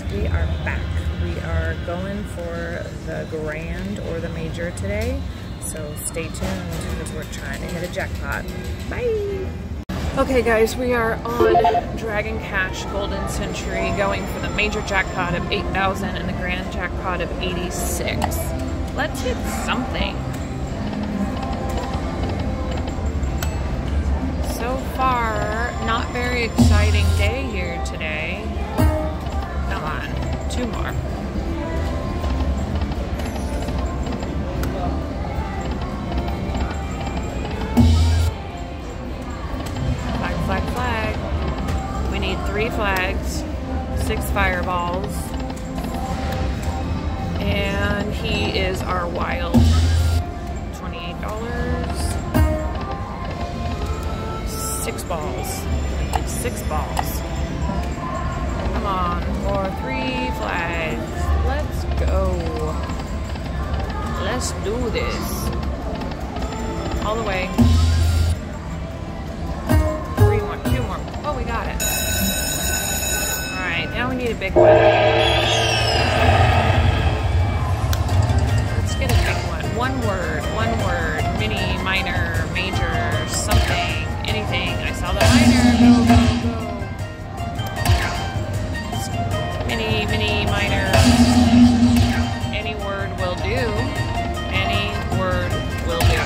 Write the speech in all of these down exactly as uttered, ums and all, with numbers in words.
we are back. We are going for the grand or the major today, so stay tuned because we're trying to hit a jackpot. Bye! Okay guys, we are on Dragon Cash Golden Century going for the major jackpot of eight thousand and the grand jackpot of eighty-six. Let's hit something. So far, not very exciting day here today. Come on, two more. Flag, flag, flag. We need three flags, six fireballs, and he is our wild. twenty-eight dollars. Six balls. Six balls. Come on, for three flags. Let's go. Let's do this. All the way. Three more, two more. Oh, we got it. Alright, now we need a big one. Let's get a big one. One word, one word. Mini, minor, major, something. Anything. I saw the minor. Go, go, go. Mini, mini, minor. Any word will do. Any word will do.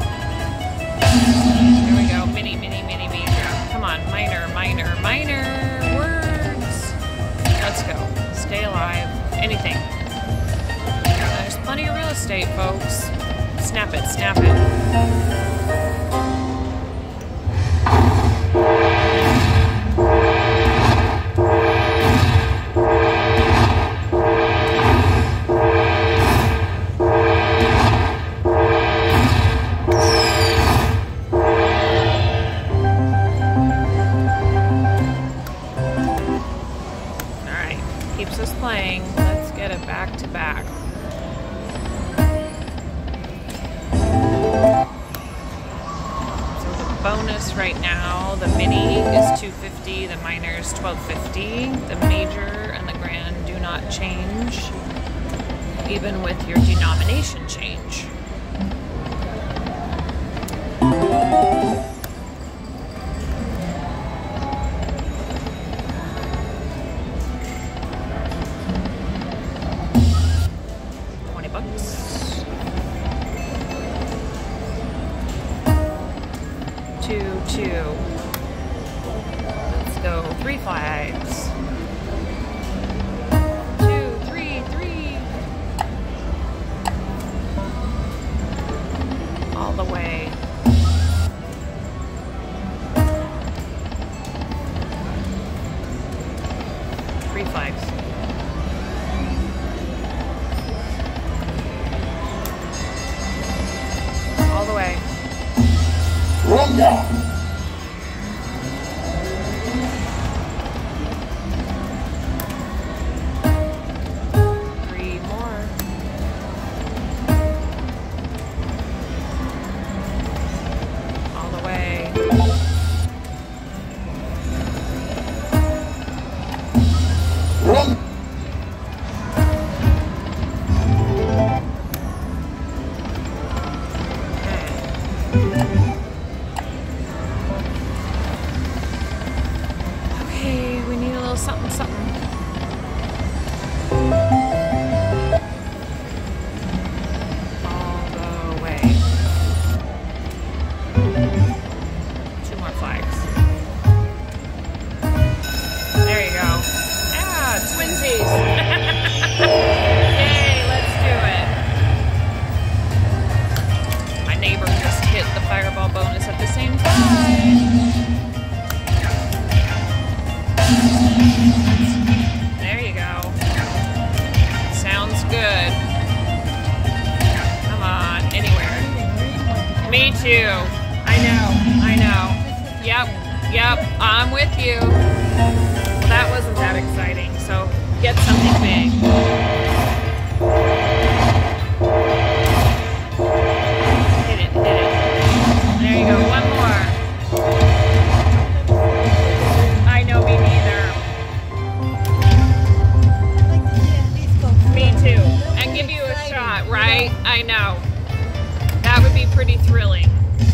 Here we go. Mini, mini, mini, major. Come on. Minor, minor, minor words. Let's go. Stay alive. Anything. There's plenty of real estate, folks. Snap it, snap it. Keeps us playing. Let's get it back to back. So the bonus right now, the mini is two fifty, the minor is twelve fifty, the major and the grand do not change, even with your denomination change. Two, two. Let's go. Three flags. Two, three, three. All the way. Three flags. All the way. Three more. All the way. Something, something. All the way. Two more flags. There you go. Ah, twinsies. Yay, let's do it. My neighbor just hit the fireball bonus at the same time. There you go. Sounds good. Come on, anywhere. Me too. I know, I know. Yep, yep, I'm with you. Well, that wasn't that exciting, so get something big. Hit it, hit it. There you go, one more. I know, me neither. I know. That would be pretty thrilling.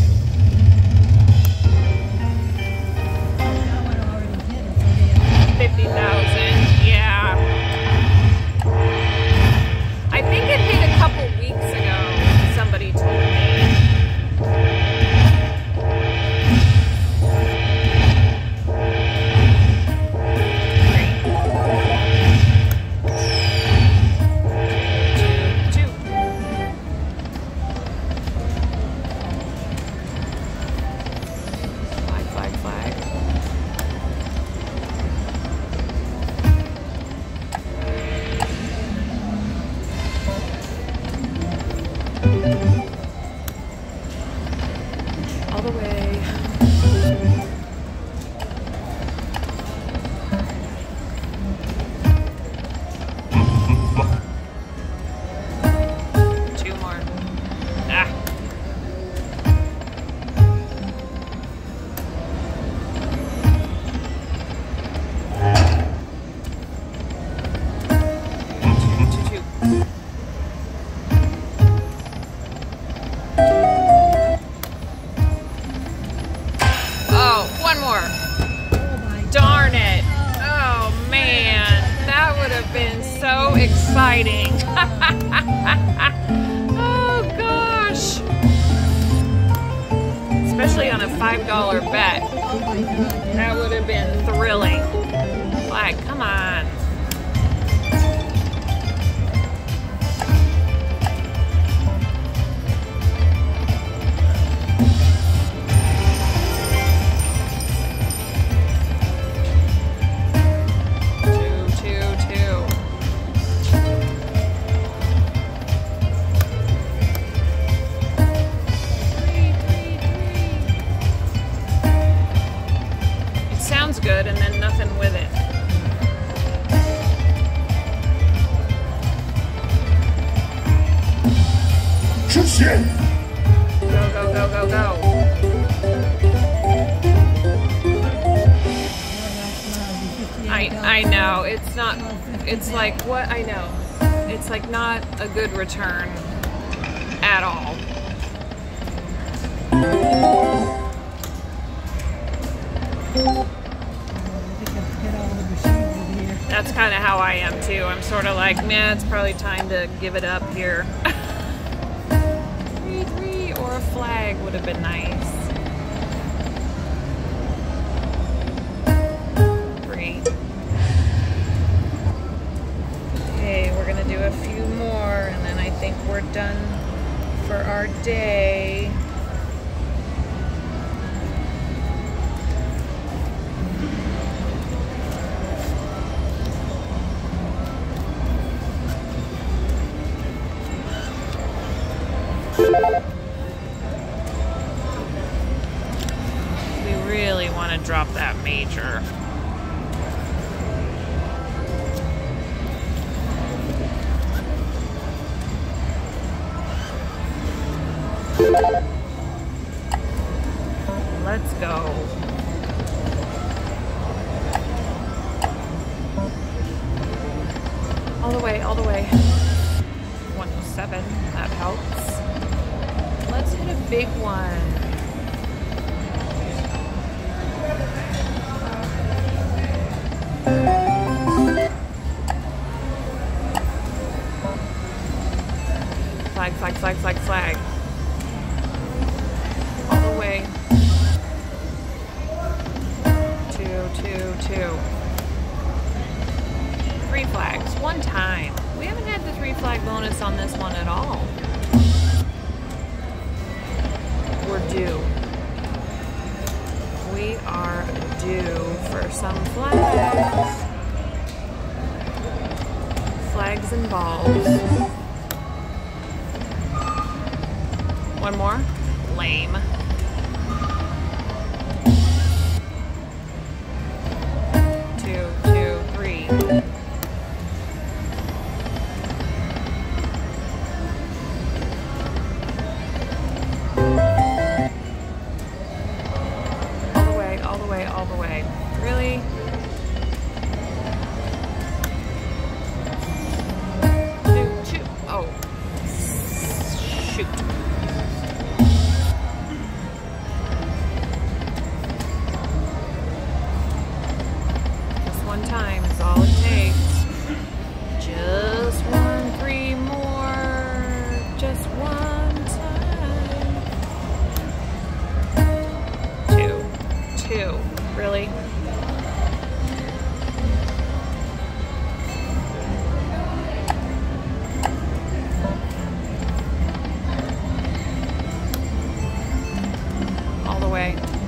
fifty thousand, yeah. I think it hit a couple weeks ago, somebody told me. All the way. Two more. Ah. Two, two, two. One more. Darn it. Oh man, that would have been so exciting. Oh gosh. Especially on a five dollar bet. That would have been thrilling. Like, come on. Good, and then nothing with it. Go, go, go, go, go. I I know. It's not, it's like what I know. It's like not a good return at all. That's kind of how I am too. I'm sort of like, man, it's probably time to give it up here. Three, three, or a flag would have been nice. Three. Okay, we're gonna do a few more, and then I think we're done for our day. We really want to drop that major. Let's go. All the way, all the way. one oh seven, that helps. Let's hit a big one. Flag, flag, flag, flag, flag. All the way. Two, two, two. Three flags, one time. We haven't had the three flag bonus on this one at all. We're due. We are due for some flags. Flags and balls. One more. Lame. Two, two, three. All the way, all the way, all the way. Really? Two, two. Oh. one time is all it takes. Just one three more. Just one time. Two. Two. Really? All the way.